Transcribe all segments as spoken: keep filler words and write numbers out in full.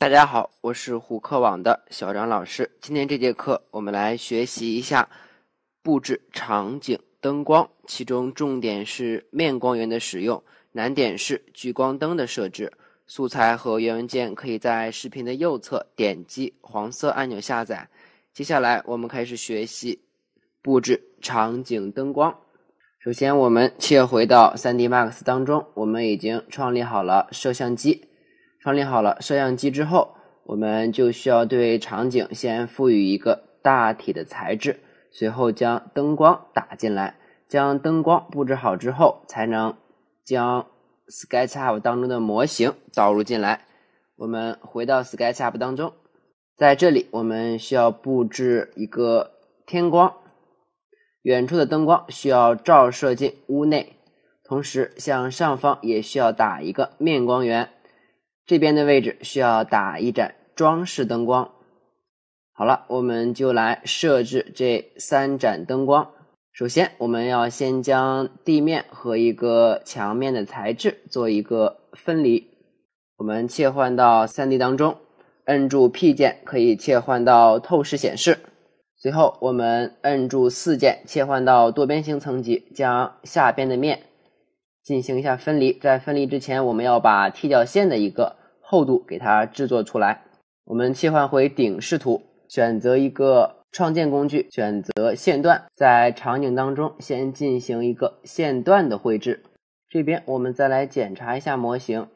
大家好，我是虎课网的小张老师。今天这节课我们来学习一下布置场景灯光，其中重点是面光源的使用，难点是聚光灯的设置。素材和原文件可以在视频的右侧点击黄色按钮下载。接下来我们开始学习布置场景灯光。首先我们切回到 三 D Max 当中，我们已经创立好了摄像机。创立好了摄像机之后，我们就需要对场景先赋予一个大体的材质，随后将灯光打进来。将灯光布置好之后，才能将 SketchUp 当中的模型导入进来。我们回到 SketchUp 当中，在这里我们需要布置一个天光，远处的灯光需要照射进屋内，同时向上方也需要打一个面光源，这边的位置需要打一盏装饰灯光。好了，我们就来设置这三盏灯光。首先我们要先将地面和一个墙面的材质做一个分离。我们切换到 三 D 当中，摁住 P 键可以切换到透视显示，随后我们摁住四键切换到多边形层级，将下边的面进行一下分离。在分离之前，我们要把踢脚线的一个厚度给它制作出来。我们切换回顶视图，选择一个创建工具，选择线段，在场景当中先进行一个线段的绘制。这边我们再来检查一下模型，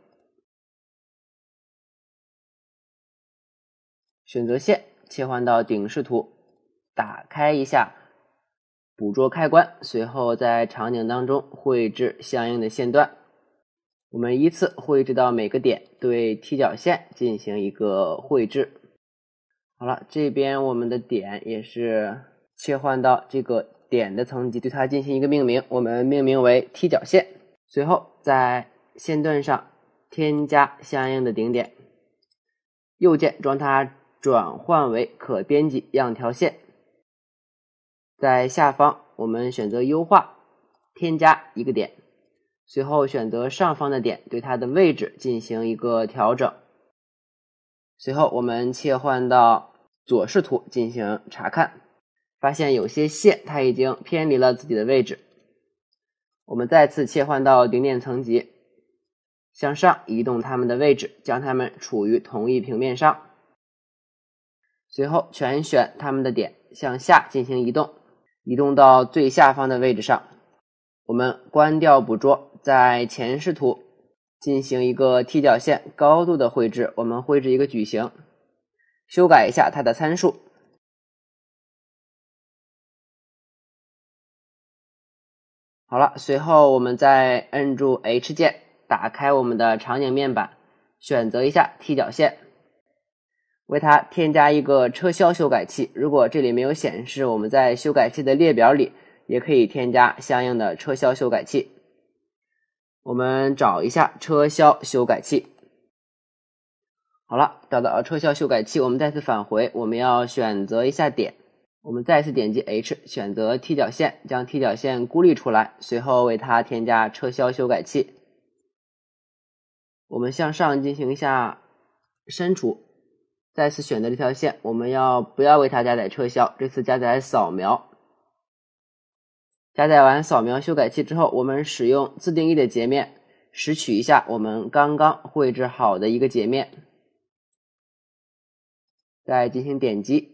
选择线，切换到顶视图，打开一下捕捉开关，随后在场景当中绘制相应的线段。我们依次绘制到每个点，对踢脚线进行一个绘制。好了，这边我们的点也是切换到这个点的层级，对它进行一个命名，我们命名为踢脚线。随后在线段上添加相应的顶点，右键将它转换为可编辑样条线。在下方我们选择优化，添加一个点，随后选择上方的点，对它的位置进行一个调整。随后我们切换到左视图进行查看，发现有些线它已经偏离了自己的位置。我们再次切换到顶点层级，向上移动它们的位置，将它们处于同一平面上。随后全选它们的点，向下进行移动，移动到最下方的位置上。我们关掉捕捉，在前视图进行一个踢脚线高度的绘制，我们绘制一个矩形，修改一下它的参数。好了，随后我们再摁住 H 键，打开我们的场景面板，选择一下踢脚线，为它添加一个车销修改器。如果这里没有显示，我们在修改器的列表里也可以添加相应的车销修改器。我们找一下车销修改器。好了，找到车销修改器，我们再次返回，我们要选择一下点，我们再次点击 H， 选择踢脚线，将踢脚线孤立出来，随后为它添加车销修改器。我们向上进行一下删除，再次选择这条线，我们要不要为它加载车销，这次加载扫描。加载完扫描修改器之后，我们使用自定义的截面拾取一下我们刚刚绘制好的一个截面，再进行点击，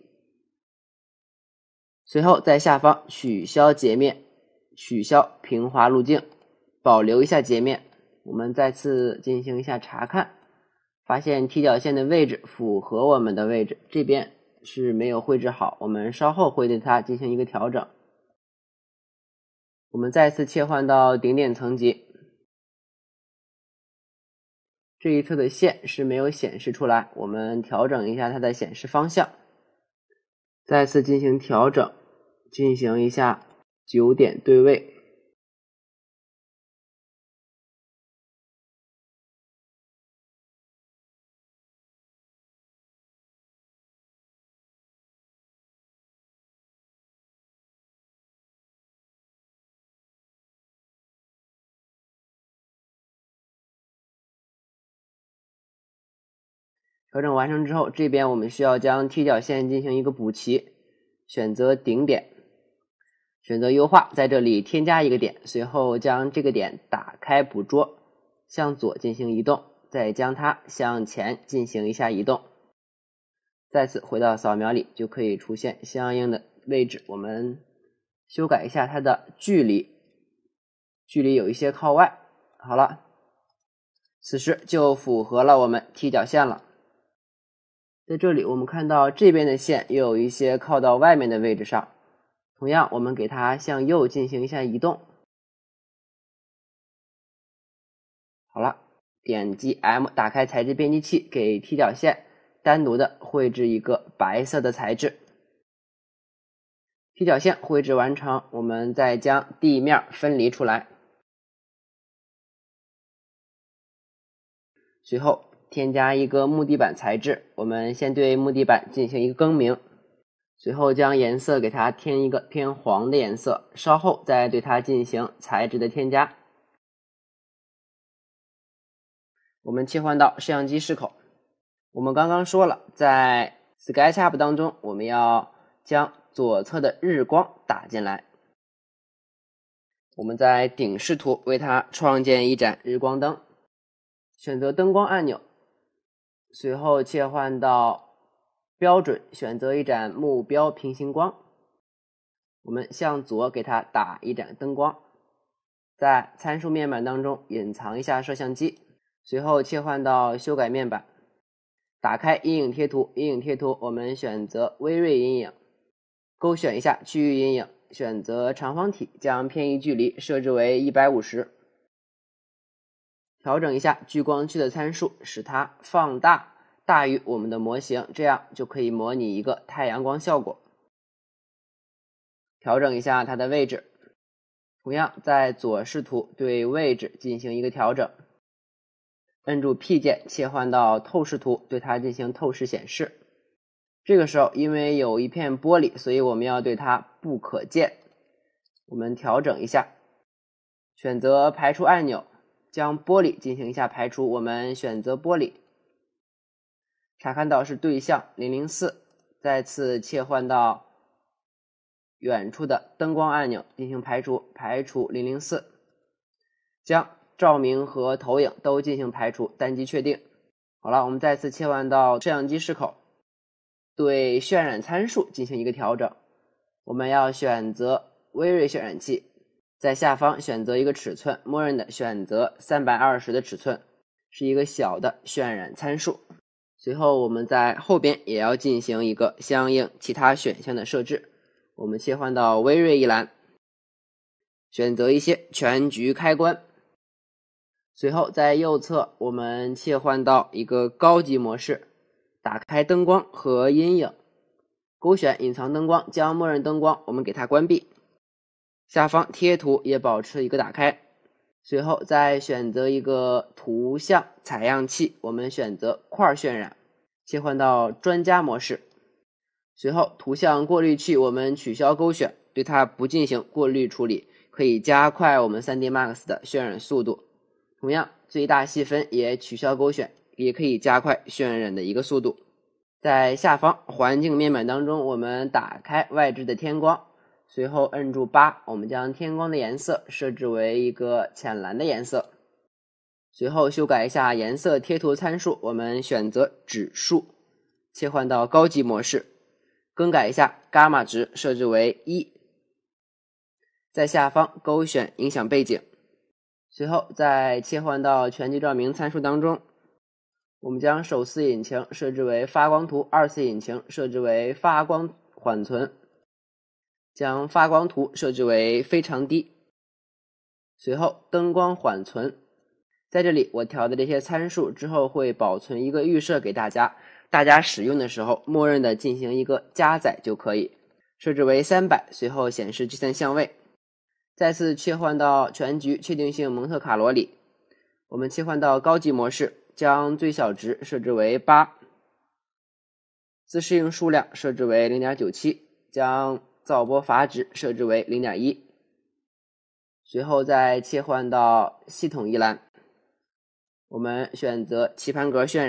随后在下方取消截面，取消平滑路径，保留一下截面。我们再次进行一下查看，发现踢脚线的位置符合我们的位置，这边是没有绘制好，我们稍后会对它进行一个调整。我们再次切换到顶点层级，这一侧的线是没有显示出来，我们调整一下它的显示方向，再次进行调整，进行一下九点对位。 调整完成之后，这边我们需要将踢脚线进行一个补齐，选择顶点，选择优化，在这里添加一个点，随后将这个点打开捕捉，向左进行移动，再将它向前进行一下移动，再次回到扫描里，就可以出现相应的位置。我们修改一下它的距离，距离有一些靠外。好了，此时就符合了我们踢脚线了。在这里我们看到这边的线又有一些靠到外面的位置上，同样我们给它向右进行一下移动。好了，点击 M 打开材质编辑器，给踢脚线单独的绘制一个白色的材质。踢脚线绘制完成，我们再将地面分离出来，随后添加一个木地板材质，我们先对木地板进行一个更名，随后将颜色给它添一个偏黄的颜色，稍后再对它进行材质的添加。我们切换到摄像机视口，我们刚刚说了，在 SketchUp 当中，我们要将左侧的日光打进来。我们在顶视图为它创建一盏日光灯，选择灯光按钮，随后切换到标准，选择一盏目标平行光。我们向左给它打一盏灯光，在参数面板当中隐藏一下摄像机，随后切换到修改面板，打开阴影贴图，阴影贴图我们选择微锐阴影，勾选一下区域阴影，选择长方体，将偏移距离设置为一百五十，调整一下聚光区的参数，使它放大大于我们的模型，这样就可以模拟一个太阳光效果。调整一下它的位置，同样在左视图对位置进行一个调整，摁住 P 键切换到透视图，对它进行透视显示。这个时候因为有一片玻璃，所以我们要对它不可见，我们调整一下，选择排除按钮，将玻璃进行一下排除，我们选择玻璃，查看到是对象零零四，再次切换到远处的灯光按钮进行排除，排除零零四，将照明和投影都进行排除，单击确定。好了，我们再次切换到摄像机视口，对渲染参数进行一个调整，我们要选择微锐渲染器，在下方选择一个尺寸，默认的选择三百二十的尺寸，是一个小的渲染参数。随后我们在后边也要进行一个相应其他选项的设置，我们切换到微锐一栏，选择一些全局开关，随后在右侧我们切换到一个高级模式，打开灯光和阴影，勾选隐藏灯光，将默认灯光我们给它关闭，下方贴图也保持一个打开，随后再选择一个图像采样器，我们选择块渲染，切换到专家模式，随后图像过滤器我们取消勾选，对它不进行过滤处理，可以加快我们 三 D Max 的渲染速度。同样最大细分也取消勾选，也可以加快渲染的一个速度。在下方环境面板当中，我们打开外置的天光，随后摁住八，我们将天光的颜色设置为一个浅蓝的颜色，随后修改一下颜色贴图参数，我们选择指数，切换到高级模式，更改一下伽马值设置为一，在下方勾选影响背景，随后再切换到全局照明参数当中，我们将首次引擎设置为发光图，二次引擎设置为发光缓存，将发光图设置为非常低，随后灯光缓存，在这里我调的这些参数之后会保存一个预设给大家，大家使用的时候默认的进行一个加载就可以，设置为三百，随后显示计算相位。再次切换到全局确定性蒙特卡罗里，我们切换到高级模式，将最小值设置为八，自适应数量设置为 零点九七， 将噪波阀值设置为 零点一， 随后再切换到系统一栏，我们选择棋盘格渲染，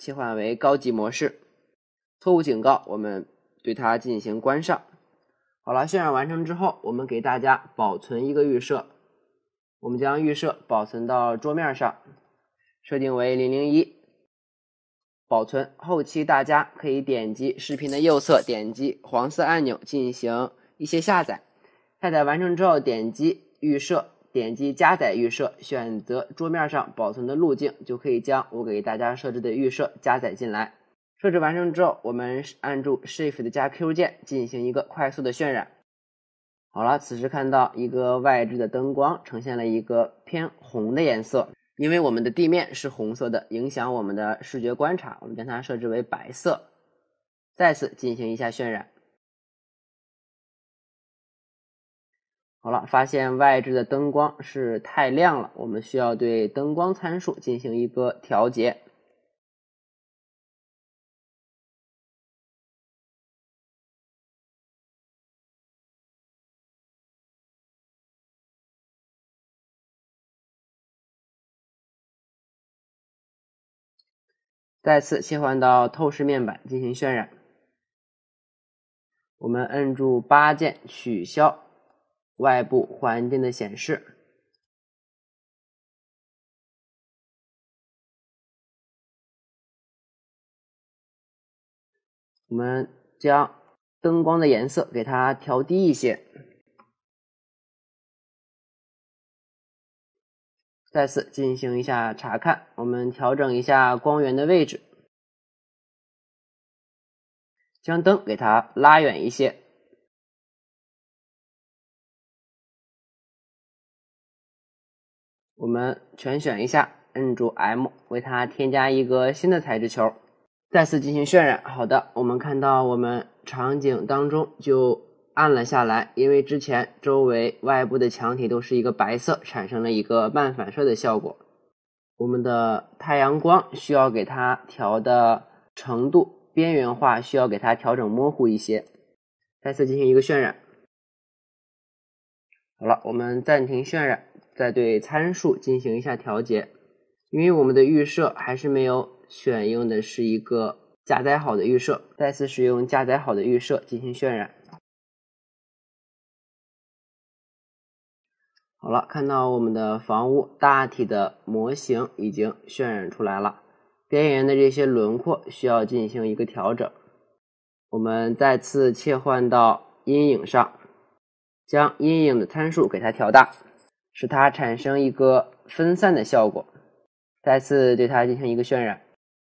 切换为高级模式。错误警告，我们对它进行关上。好了，渲染完成之后，我们给大家保存一个预设。我们将预设保存到桌面上，设定为零零一，保存。后期大家可以点击视频的右侧，点击黄色按钮进行一些下载。下载完成之后，点击预设，点击加载预设，选择桌面上保存的路径，就可以将我给大家设置的预设加载进来。设置完成之后，我们按住 Shift 加 Q 键进行一个快速的渲染。好了，此时看到一个外置的灯光呈现了一个偏红的颜色，因为我们的地面是红色的，影响我们的视觉观察，我们将它设置为白色。再次进行一下渲染。好了，发现外置的灯光是太亮了，我们需要对灯光参数进行一个调节。再次切换到透视面板进行渲染。我们摁住八键取消外部环境的显示。我们将灯光的颜色给它调低一些。再次进行一下查看，我们调整一下光源的位置，将灯给它拉远一些。我们全选一下，摁住 M 为它添加一个新的材质球，再次进行渲染。好的，我们看到我们场景当中就暗了下来，因为之前周围外部的墙体都是一个白色，产生了一个半反射的效果。我们的太阳光需要给它调的程度边缘化，需要给它调整模糊一些。再次进行一个渲染。好了，我们暂停渲染，再对参数进行一下调节。因为我们的预设还是没有选用的是一个加载好的预设，再次使用加载好的预设进行渲染。好了，看到我们的房屋大体的模型已经渲染出来了，边缘的这些轮廓需要进行一个调整。我们再次切换到阴影上，将阴影的参数给它调大，使它产生一个分散的效果。再次对它进行一个渲染。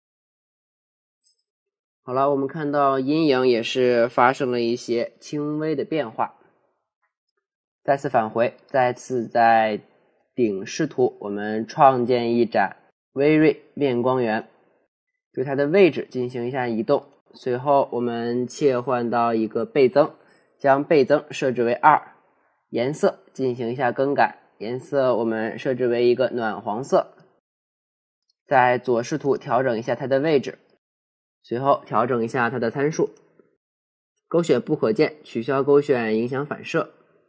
好了，我们看到阴影也是发生了一些轻微的变化。再次返回，再次在顶视图，我们创建一盏微锐面光源，对它的位置进行一下移动。随后我们切换到一个倍增，将倍增设置为二，颜色进行一下更改，颜色我们设置为一个暖黄色。在左视图调整一下它的位置，随后调整一下它的参数，勾选不可见，取消勾选影响反射。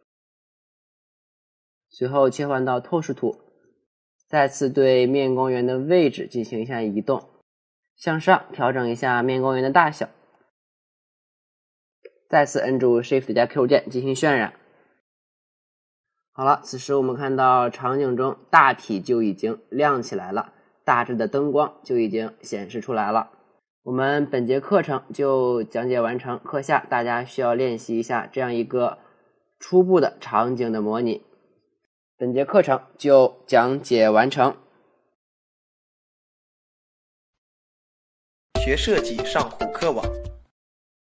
随后切换到透视图，再次对面光源的位置进行一下移动，向上调整一下面光源的大小，再次摁住 Shift 加 Q 键进行渲染。好了，此时我们看到场景中大体就已经亮起来了，大致的灯光就已经显示出来了。我们本节课程就讲解完成，课下大家需要练习一下这样一个初步的场景的模拟。本节课程就讲解完成。 学设计上虎课网。